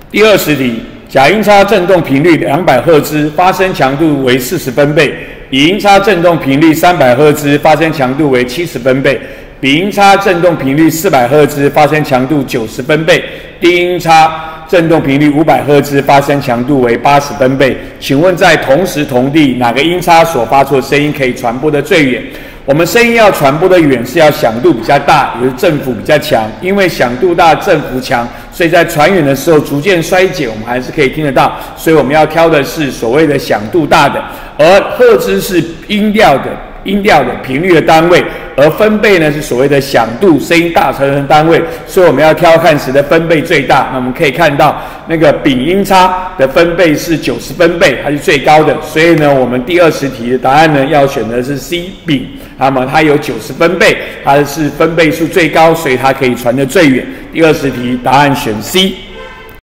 第20题，假音叉振动频率200赫兹，发声强度为40分贝；乙音叉振动频率300赫兹，发声强度为70分贝；丙音叉振动频率400赫兹，发声强度90分贝；D音叉振动频率500赫兹，发声强度为80分贝。请问在同时同地，哪个音叉所发出的声音可以传播得最远？我们声音要传播得远，是要响度比较大，也就是振幅比较强。因为响度大、振幅强，所以在传远的时候逐渐衰减，我们还是可以听得到。所以我们要挑的是所谓的响度大的，而赫兹是音调的频率的单位，而分贝呢是所谓的响度，声音大小的单位。所以我们要挑看谁的分贝最大。那我们可以看到，那个丙音叉的分贝是90分贝，它是最高的。所以呢，我们第20题的答案呢要选的是 C 丙。那么它有90分贝，它是分贝数最高，所以它可以传得最远。第20题答案选 C。